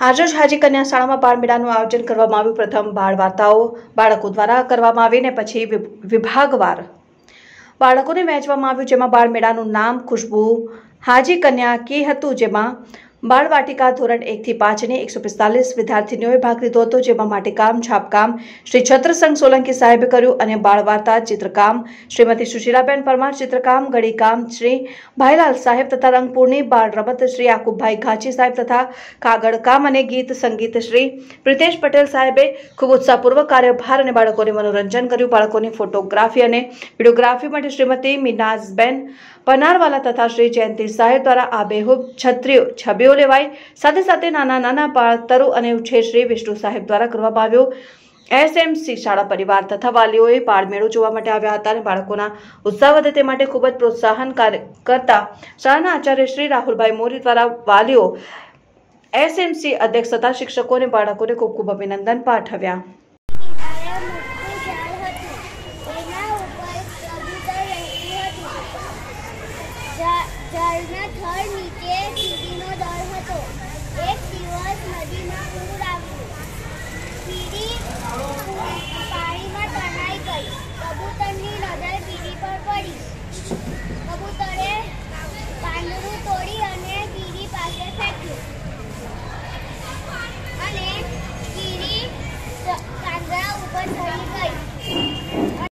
आज हाजी कन्या शाळाમાં બાળ મેળાનું આયોજન કરવામાં આવ્યું। પ્રથમ બાળ વાર્તાઓ બાળકો દ્વારા કરવામાં આવી ને પછી વિભાગવાર બાળકોને વહેંચવામાં આવ્યું, જેમાં બાળ મેળાનું નામ ખુશ્બુ હાજી કન્યા કી હતું, જેમાં બાળ વાટિકા ધોરણ 1 થી 5 ની 145 વિદ્યાર્થીનીઓએ ભાગ લીધો હતો, જેમાં માટીકામ, છાપકામ શ્રી છત્રસંઘ સોલંકી સાહેબે કર્યું અને બાળ વાર્તા ચિત્રકામ શ્રીમતી સુશીલાબેન પરમાર, ચિત્રકામ ગળીકામ શ્રી ભાઈલાલ સાહેબ તથા રંગપૂરની બાળ રમત શ્રી યાકુબભાઈ ઘાચી સાહેબ તથા કાગળકામ અને ગીત સંગીત શ્રી પ્રિતેશ પટેલ સાહેબે ખૂબ ઉત્સાહપૂર્વક કાર્યભાર અને બાળકોને મનોરંજન કર્યું। બાળકોની ફોટોગ્રાફી અને વિડીયોગ્રાફી માટે શ્રીમતી મિનાઝબેન પનારવાલા તથા શ્રી જયંતિ સાહેબ દ્વારા આબેહૂબ છબીઓ લેવાઈ। સાથે સાથે નાના નાના બાળતરુ અને ઉછેર શ્રી વિષ્ણુ સાહેબ દ્વારા કરવામાં આવ્યો। એસએમસી શાળા પરિવાર તથા વાલીઓએ બાળ મેળો જોવા માટે આવ્યા હતા અને બાળકોના ઉત્સાહ વધે તે માટે ખૂબ જ પ્રોત્સાહન કરતા શાળાના આચાર્ય શ્રી રાહુલભાઈ મોરી દ્વારા વાલીઓ, એસએમસી અધ્યક્ષ તથા શિક્ષકો અને બાળકોને ખૂબ ખૂબ અભિનંદન પાઠવ્યા। ઝાડના થડ નીચે ચીડીનો દર હતો। એક દીવો